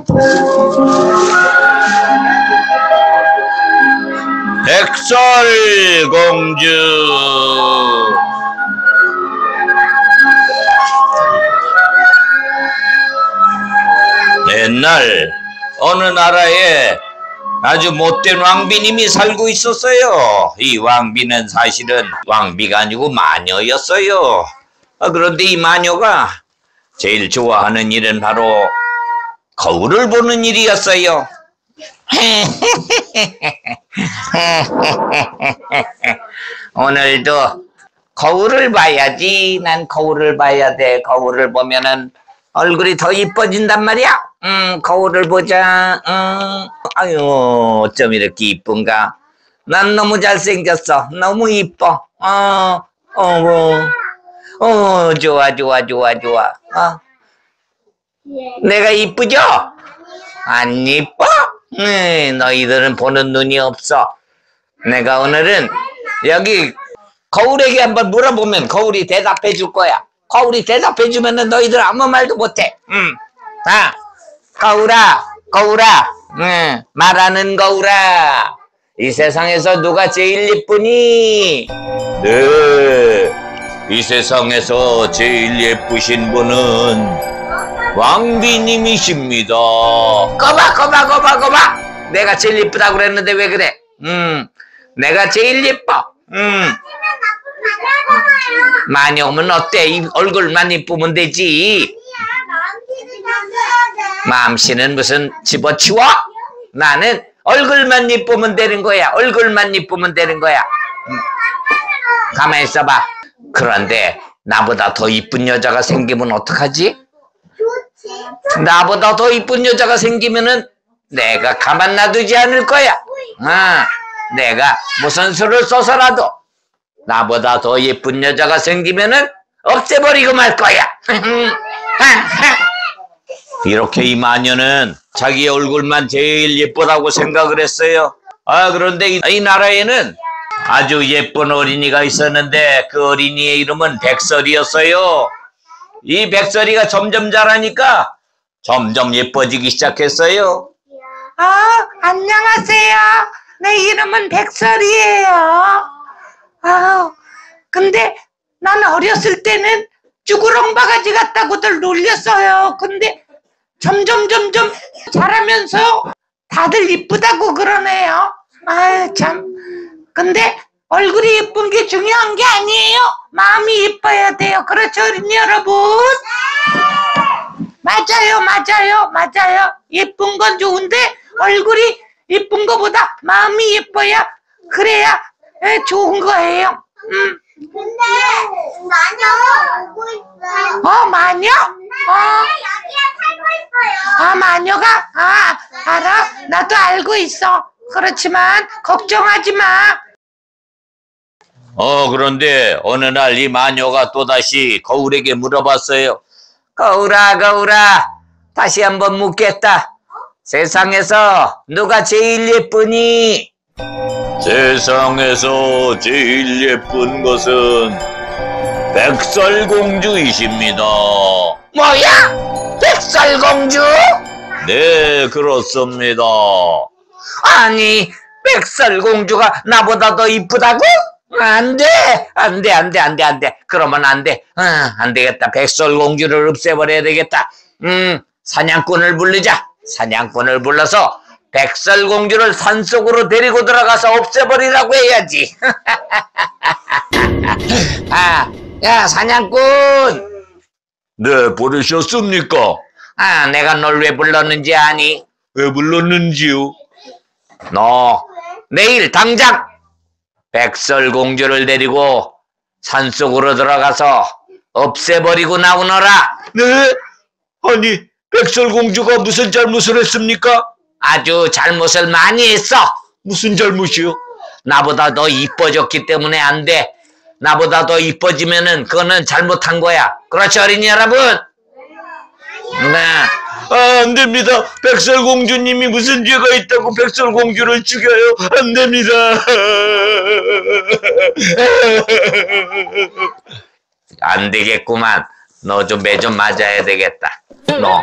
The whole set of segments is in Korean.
백설공주. 옛날 어느 나라에 아주 못된 왕비님이 살고 있었어요. 이 왕비는 사실은 왕비가 아니고 마녀였어요. 그런데 이 마녀가 제일 좋아하는 일은 바로 거울을 보는 일이었어요. 오늘도 거울을 봐야지. 난 거울을 봐야 돼. 거울을 보면은 얼굴이 더 이뻐진단 말이야. 거울을 보자. 아유, 어쩜 이렇게 이쁜가. 난 너무 잘생겼어. 너무 이뻐. 좋아. 내가 이쁘죠? 안 이뻐? 너희들은 보는 눈이 없어. 내가 오늘은 여기 거울에게 한번 물어보면 거울이 대답해 줄 거야. 거울이 대답해 주면은 너희들 아무 말도 못해. 자, 거울아. 말하는 거울아. 이 세상에서 누가 제일 예쁘니? 네, 이 세상에서 제일 예쁘신 분은 왕비님이십니다. 거봐. 내가 제일 예쁘다고 그랬는데 왜 그래? 내가 제일 예뻐. 많이 오면 어때? 이 얼굴만 이쁘면 되지. 마음씨는 무슨 집어치워? 나는 얼굴만 이쁘면 되는 거야. 가만히 있어봐. 그런데 나보다 더 이쁜 여자가 생기면 어떡하지? 나보다 더 이쁜 여자가 생기면은 내가 가만 놔두지 않을 거야. 내가 무슨 수를 써서라도 나보다 더 예쁜 여자가 생기면은 없애버리고 말 거야. 이렇게 이 마녀는 자기 얼굴만 제일 예쁘다고 생각을 했어요. 그런데 이 나라에는 아주 예쁜 어린이가 있었는데 그 어린이의 이름은 백설이었어요. 이 백설이가 점점 자라니까 점점 예뻐지기 시작했어요. 안녕하세요. 내 이름은 백설이에요. 근데 난 어렸을 때는 쭈구렁 바가지 같다고들 놀렸어요. 근데 점점 자라면서 다들 이쁘다고 그러네요. 참. 근데 얼굴이 예쁜 게 중요한 게 아니에요. 마음이 예뻐야 돼요. 그렇죠, 어린이 여러분? 맞아요. 예쁜 건 좋은데 얼굴이 예쁜 거보다 마음이 예뻐야 그래야 좋은 거예요. 근데 마녀 오고 있어요. 마녀? 여기에 살고 있어요. 마녀가? 알아? 나도 알고 있어. 그렇지만 걱정하지 마. 그런데 어느 날 이 마녀가 또다시 거울에게 물어봤어요. 거울아, 다시 한번 묻겠다. 세상에서 누가 제일 예쁘니? 세상에서 제일 예쁜 것은 백설공주이십니다. 뭐야? 백설공주? 네, 그렇습니다. 아니, 백설공주가 나보다 더 이쁘다고? 안 돼. 그러면 안 돼. 안 되겠다. 백설공주를 없애버려야 되겠다. 사냥꾼을 부르자. 사냥꾼을 불러서 백설공주를 산속으로 데리고 들어가서 없애버리라고 해야지. 야, 사냥꾼. 네, 부르셨습니까? 내가 널 왜 불렀는지 아니? 왜 불렀는지요? 너 내일 당장 백설공주를 데리고 산속으로 들어가서 없애버리고 나오너라. 네? 아니, 백설공주가 무슨 잘못을 했습니까? 아주 잘못을 많이 했어. 무슨 잘못이요? 나보다 더 이뻐졌기 때문에 안 돼. 나보다 더 이뻐지면은 그거는 잘못한 거야. 그렇죠, 어린이 여러분? 네. 안 됩니다. 백설공주님이 무슨 죄가 있다고 백설공주를 죽여요? 안 됩니다. 안 되겠구만. 너 좀 매 좀 맞아야 되겠다. 너.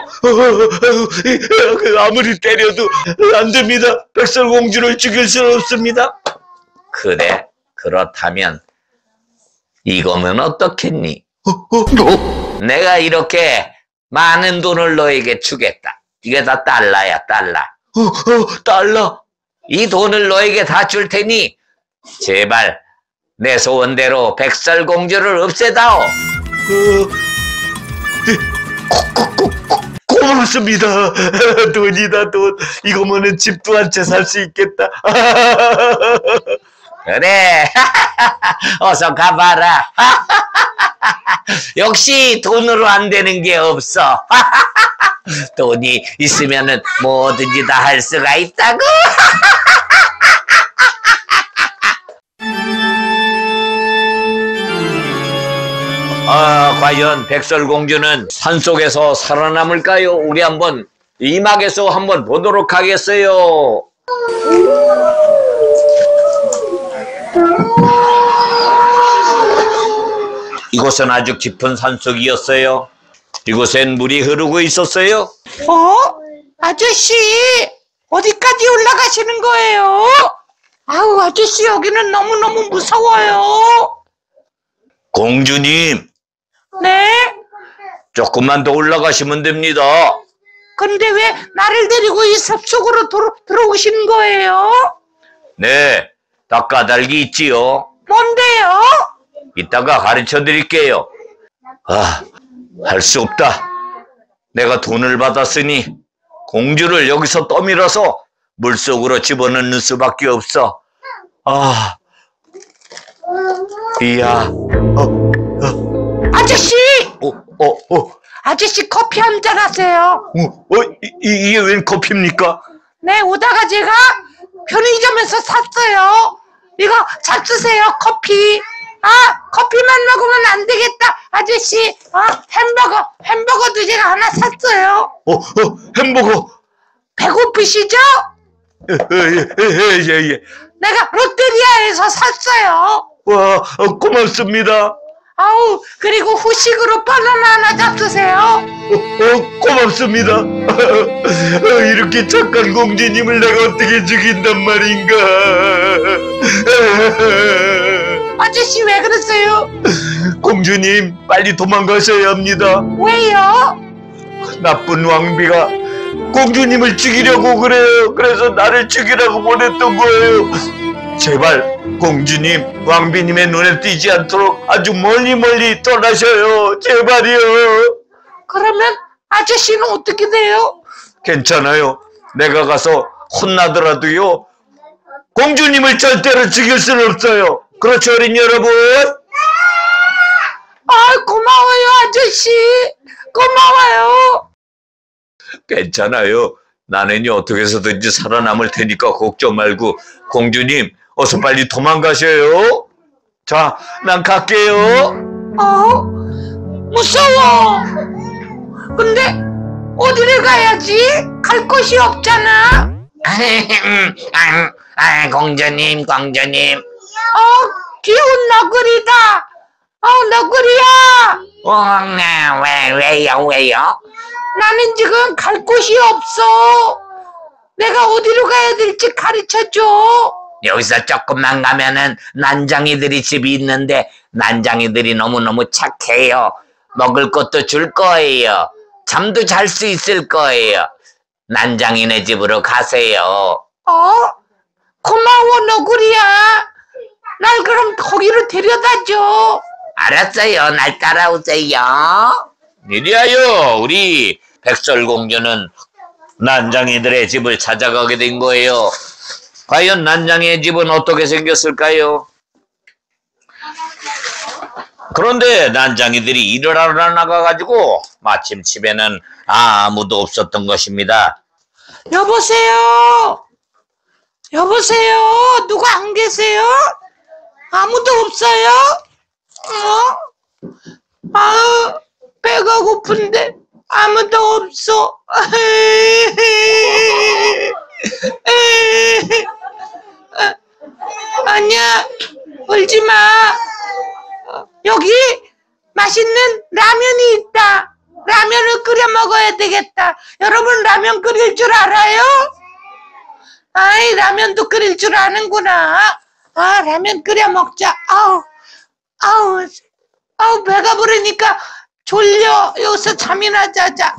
아무리 때려도 안 됩니다. 백설공주를 죽일 수는 없습니다. 그래? 그렇다면 이거면 어떻겠니? 내가 이렇게 많은 돈을 너에게 주겠다. 이게 다 달러야, 달러. 달러. 이 돈을 너에게 다 줄 테니 제발 내 소원대로 백설공주를 없애다오. 고맙습니다. 돈이다, 돈. 이거면은 집도 한 채 살 수 있겠다. 그래. 어서 가봐라. 역시 돈으로 안 되는 게 없어. 돈이 있으면은 뭐든지 다 할 수가 있다고. 과연 백설공주는 산속에서 살아남을까요? 우리 한번 이막에서 한번 보도록 하겠어요. 이곳은 아주 깊은 산속이었어요. 이곳엔 물이 흐르고 있었어요. 아저씨, 어디까지 올라가시는 거예요? 아우, 아저씨, 여기는 너무너무 무서워요. 공주님, 네? 조금만 더 올라가시면 됩니다. 근데 왜 나를 데리고 이 숲속으로 들어오신 거예요? 네, 다 까닭이 있지요. 뭔데요? 이따가 가르쳐 드릴게요. 할 수 없다. 내가 돈을 받았으니 공주를 여기서 떠밀어서 물속으로 집어넣는 수밖에 없어. 이야. 아저씨! 어. 아저씨 커피 한잔 하세요. 이게 웬 커피입니까? 네, 오다가 제가 편의점에서 샀어요. 이거 잡수세요, 커피. 커피만 먹으면 안 되겠다, 아저씨. 햄버거도 제가 하나 샀어요. 햄버거. 배고프시죠? 예. 내가 롯데리아에서 샀어요. 와, 고맙습니다. 그리고 후식으로 바나나 하나 잡수세요. 고맙습니다. 이렇게 착한 공주님을 내가 어떻게 죽인단 말인가. 아저씨 왜 그랬어요? 공주님, 빨리 도망가셔야 합니다. 왜요? 나쁜 왕비가 공주님을 죽이려고 그래요. 그래서 나를 죽이라고 보냈던 거예요. 제발 공주님, 왕비님의 눈에 띄지 않도록 아주 멀리 떠나셔요. 제발이요. 그러면 아저씨는 어떻게 돼요? 괜찮아요. 내가 가서 혼나더라도요, 공주님을 절대로 죽일 수는 없어요. 그렇죠, 어린 여러분? 고마워요, 아저씨. 고마워요. 괜찮아요. 나는요 어떻게 해서든지 살아남을 테니까 걱정 말고 공주님 어서 빨리 도망가셔요. 자, 난 갈게요. 무서워. 근데 어디를 가야지? 갈 곳이 없잖아. 공주님. 귀여운 너구리다. 너구리야. 왜요? 나는 지금 갈 곳이 없어. 내가 어디로 가야 될지 가르쳐줘. 여기서 조금만 가면은 난장이들이 집이 있는데 난장이들이 너무너무 착해요. 먹을 것도 줄 거예요. 잠도 잘 수 있을 거예요. 난장이네 집으로 가세요. 고마워, 너구리야. 날 그럼 거기로 데려다줘. 알았어요. 날 따라오세요. 이리하여 우리 백설공주는 난장이들의 집을 찾아가게 된 거예요. 과연 난장이의 집은 어떻게 생겼을까요? 그런데 난장이들이 일을 하러 나가가지고 마침 집에는 아무도 없었던 것입니다. 여보세요? 누가 안 계세요? 아무도 없어요? 배가 고픈데 아무도 없어. 아니야, 울지 마. 여기 맛있는 라면이 있다. 라면을 끓여 먹어야 되겠다. 여러분 라면 끓일 줄 알아요? 아이, 라면도 끓일 줄 아는구나. 아, 라면 끓여 먹자. 아우, 배가 부르니까 졸려. 여기서 잠이나 자자.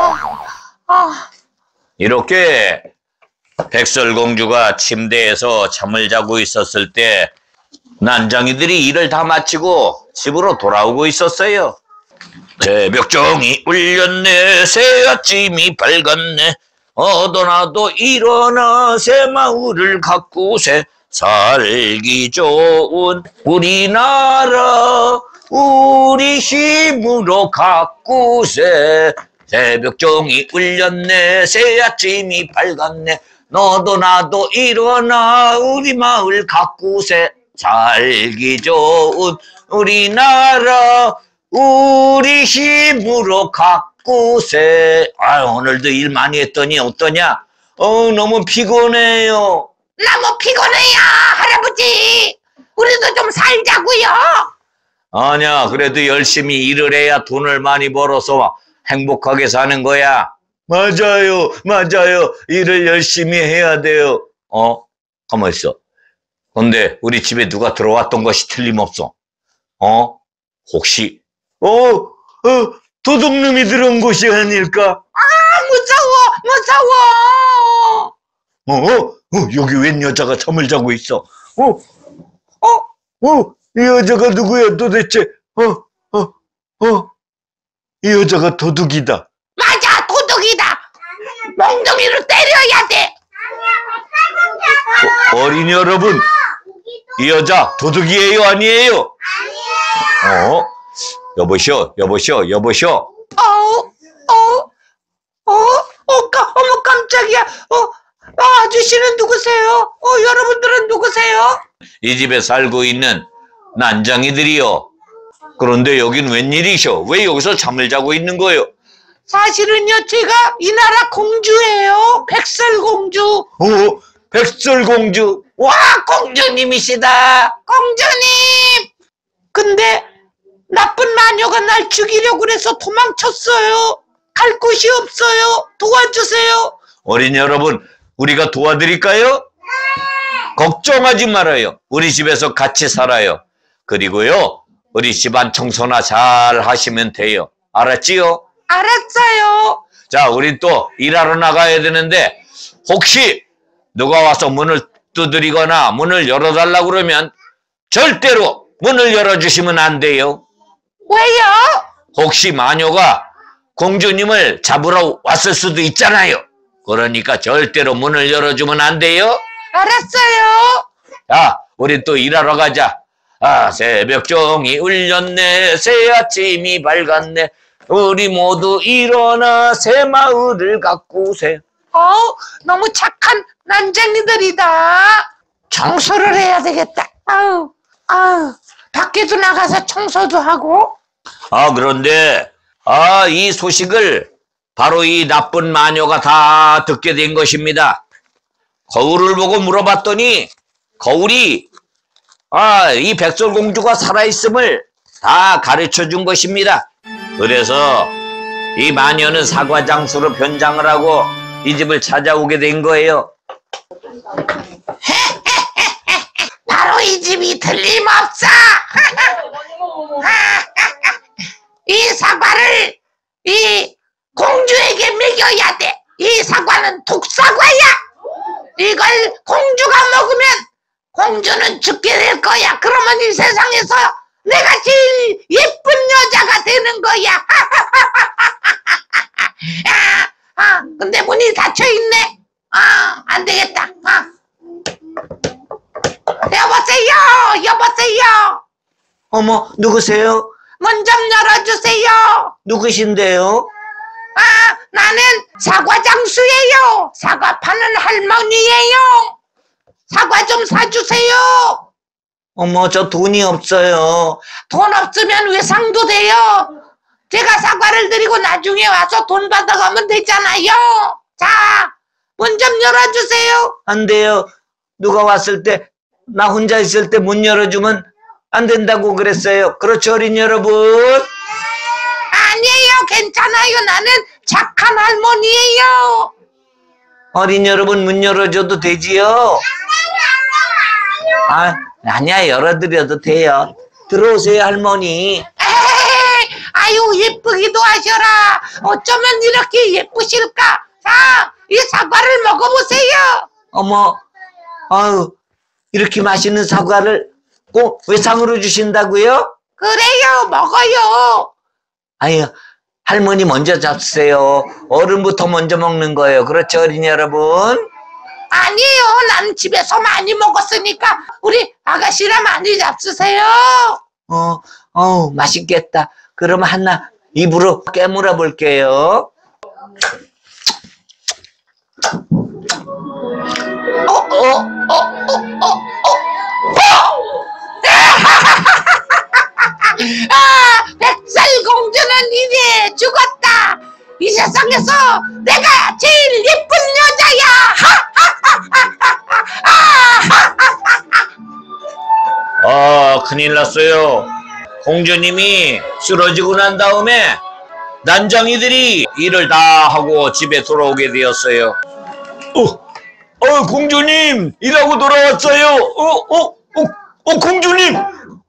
이렇게 백설공주가 침대에서 잠을 자고 있었을 때 난장이들이 일을 다 마치고 집으로 돌아오고 있었어요. 새벽종이 울렸네, 새아침이 밝았네, 어도나도 일어나 새마을을 가꾸세, 살기 좋은 우리나라 우리 힘으로 가꾸세. 새벽종이 울렸네, 새아침이 밝았네, 너도 나도 일어나 우리 마을 가꾸세, 살기 좋은 우리나라 우리 힘으로 가꾸세. 오늘도 일 많이 했더니 어떠냐? 너무 피곤해요. 너무 피곤해요, 할아버지. 우리도 좀 살자고요. 아니야, 그래도 열심히 일을 해야 돈을 많이 벌어서 행복하게 사는 거야. 맞아요. 일을 열심히 해야 돼요. 가만 있어. 근데 우리 집에 누가 들어왔던 것이 틀림없어. 혹시 도둑놈이 들어온 것이 아닐까? 무서워. 여기 웬 여자가 잠을 자고 있어? 이 여자가 누구야 도대체? 이 여자가 도둑이다. 맞아, 도둑이다. 몽둥이로 때려야 돼. 어린이 여러분, 이 여자 도둑이에요, 아니에요? 여보시오. 어머, 깜짝이야. 아저씨는 누구세요? 여러분들은 누구세요? 이 집에 살고 있는 난장이들이요. 그런데 여긴 웬일이셔? 왜 여기서 잠을 자고 있는 거요? 사실은요, 제가 이 나라 공주예요. 백설공주. 백설공주. 와, 공주님이시다. 공주님. 근데 나쁜 마녀가 날 죽이려고 그래서 도망쳤어요. 갈 곳이 없어요. 도와주세요. 어린이 여러분, 우리가 도와드릴까요? 걱정하지 말아요. 우리 집에서 같이 살아요. 그리고요, 우리 집안 청소나 잘 하시면 돼요. 알았지요? 알았어요. 자, 우리 또 일하러 나가야 되는데 혹시 누가 와서 문을 두드리거나 문을 열어달라고 그러면 절대로 문을 열어주시면 안 돼요. 왜요? 혹시 마녀가 공주님을 잡으러 왔을 수도 있잖아요. 그러니까 절대로 문을 열어주면 안 돼요. 알았어요. 자, 우리 또 일하러 가자. 새벽종이 울렸네, 새아침이 밝았네, 우리 모두 일어나 새마을을 가꾸세. 너무 착한 난쟁이들이다. 청소를 해야 되겠다. 밖에도 나가서 청소도 하고. 그런데 이 소식을 바로 이 나쁜 마녀가 다 듣게 된 것입니다. 거울을 보고 물어봤더니 거울이 이 백설공주가 살아있음을 다 가르쳐 준 것입니다. 그래서 이 마녀는 사과장수로 변장을 하고 이 집을 찾아오게 된 거예요. 바로 이 집이 틀림없어. 이 사과를 이 공주에게 먹여야 돼. 이 사과는 독사과야. 이걸 공주가 먹으면 공주는 죽게 될 거야. 그러면 이 세상에서 내가 제일 예쁜 여자가 되는 거야. 근데 문이 닫혀있네. 안 되겠다. 여보세요. 어머, 누구세요? 문 좀 열어주세요. 누구신데요? 나는 사과장수예요. 사과 파는 할머니예요. 사과 좀 사주세요. 어머, 저 돈이 없어요. 돈 없으면 외상도 돼요. 제가 사과를 드리고 나중에 와서 돈 받아가면 되잖아요. 자, 문 좀 열어주세요. 안 돼요. 누가 왔을 때, 나 혼자 있을 때 문 열어주면 안 된다고 그랬어요. 그렇죠, 어린이 여러분? 아니에요. 괜찮아요. 나는 착한 할머니예요. 어린이 여러분, 문 열어줘도 되지요? 아니야, 열어드려도 돼요. 들어오세요, 할머니. 에이, 아유, 예쁘기도 하셔라. 어쩌면 이렇게 예쁘실까? 자, 이 사과를 먹어보세요. 어머, 아유, 이렇게 맛있는 사과를 꼭 외상으로 주신다고요? 그래요, 먹어요. 아유, 할머니 먼저 잡수세요. 어른부터 먼저 먹는 거예요. 그렇죠, 어린이 여러분? 아니에요. 나는 집에서 많이 먹었으니까 우리 아가씨랑 많이 잡수세요. 맛있겠다. 그럼 하나 입으로 깨물어 볼게요. 백설공주는 이제 죽었다. 이 세상에서 내가 제일 예쁜 여자야. 큰일 났어요. 공주님이 쓰러지고 난 다음에 난장이들이 일을 다 하고 집에 돌아오게 되었어요. 공주님, 일하고 돌아왔어요. 공주님,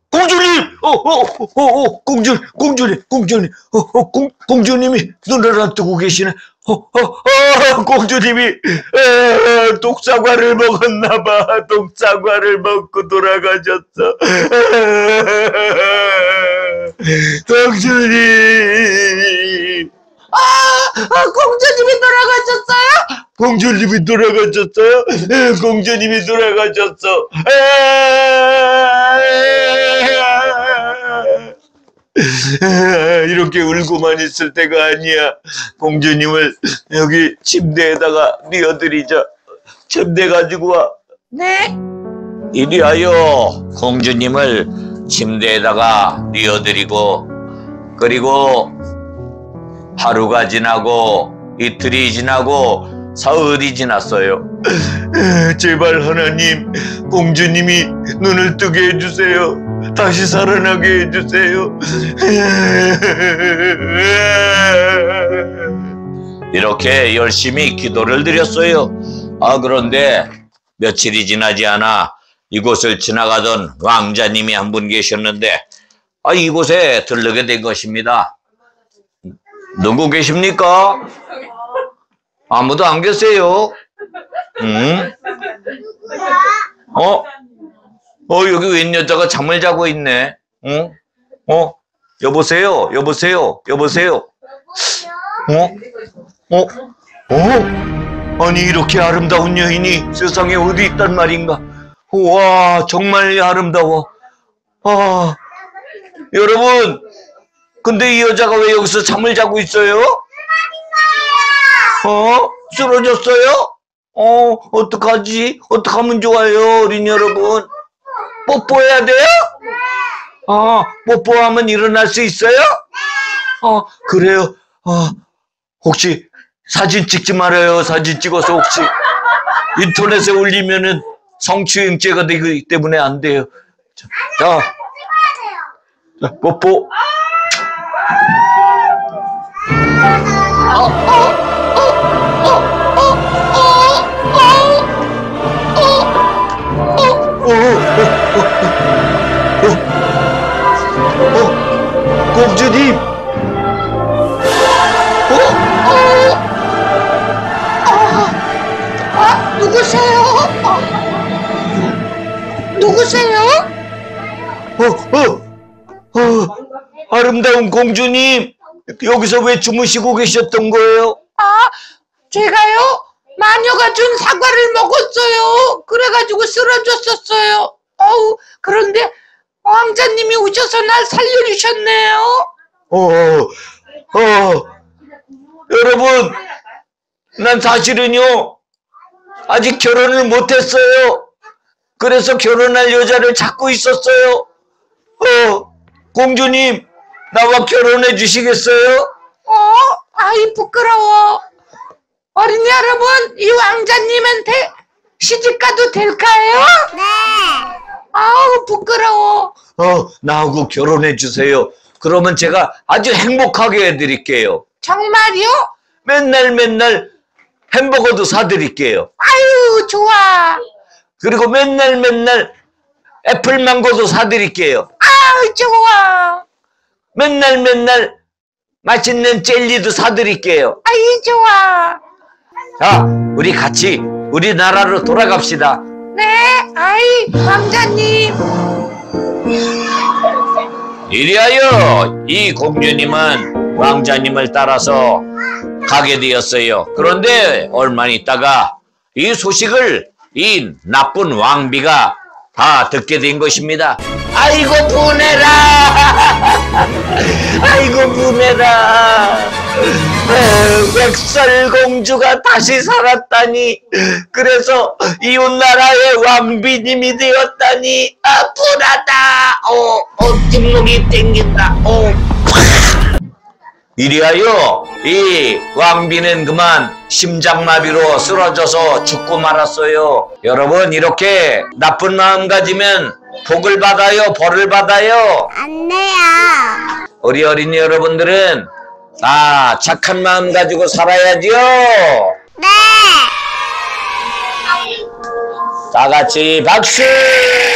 공주님이 눈을 안 뜨고 계시네. 공주님이 독사과를 먹었나봐. 독사과를 먹고 돌아가셨어. 공주님. 공주님이 돌아가셨어요? 공주님이 돌아가셨어요? 공주님이 돌아가셨어. 이렇게 울고만 있을 때가 아니야. 공주님을 여기 침대에다가 뉘어드리자. 침대 가지고 와. 네. 이리 와요. 공주님을 침대에다가 뉘어드리고, 그리고 하루가 지나고 이틀이 지나고 사흘이 지났어요. 제발 하나님, 공주님이 눈을 뜨게 해주세요. 다시 살아나게 해주세요. 이렇게 열심히 기도를 드렸어요. 그런데 며칠이 지나지 않아 이곳을 지나가던 왕자님이 한 분 계셨는데 이곳에 들르게 된 것입니다. 누구 계십니까? 아무도 안 계세요. 여기 웬 여자가 잠을 자고 있네. 여보세요? 아니, 이렇게 아름다운 여인이 세상에 어디 있단 말인가? 와, 정말 아름다워. 여러분, 근데 이 여자가 왜 여기서 잠을 자고 있어요? 쓰러졌어요? 어떡하지? 어떡하면 좋아요, 어린이 여러분? 뽀뽀해야 돼요? 뽀뽀하면 일어날 수 있어요? 그래요? 혹시 사진 찍지 말아요. 사진 찍어서 혹시 인터넷에 올리면은 성추행죄가 되기 때문에 안 돼요. 자, 뽀뽀. 공주님. 누구세요? 누구세요? 아름다운 공주님, 여기서 왜 주무시고 계셨던 거예요? 제가요? 마녀가 준 사과를 먹었어요. 그래가지고 쓰러졌었어요. 그런데 왕자님이 오셔서 날 살려주셨네요. 여러분, 난 사실은요, 아직 결혼을 못했어요. 그래서 결혼할 여자를 찾고 있었어요. 공주님, 나와 결혼해 주시겠어요? 아이, 부끄러워. 어린이 여러분, 이 왕자님한테 시집가도 될까요? 네. 아우, 부끄러워. 나하고 결혼해 주세요. 그러면 제가 아주 행복하게 해드릴게요. 정말요? 맨날 햄버거도 사드릴게요. 아유, 좋아. 그리고 맨날 애플망고도 사드릴게요. 아유, 좋아. 맨날 맛있는 젤리도 사드릴게요. 아유, 좋아. 자, 우리 같이 우리나라로 돌아갑시다. 네, 아이, 왕자님. 이리하여 이 공주님은 왕자님을 따라서 가게 되었어요. 그런데 얼마 있다가 이 소식을 이 나쁜 왕비가 다 듣게 된 것입니다. 아이고 분해라. 아이고 분해라. 백설공주가 다시 살았다니. 그래서 이웃나라의 왕비님이 되었다니. 분하다. 뒷목이 땡긴다. 이리하여 이 왕비는 그만 심장마비로 쓰러져서 죽고 말았어요. 여러분, 이렇게 나쁜 마음 가지면 복을 받아요, 벌을 받아요? 안 돼요. 우리 어린이 여러분들은 다 착한 마음 가지고 살아야지요. 네. 다 같이 박수!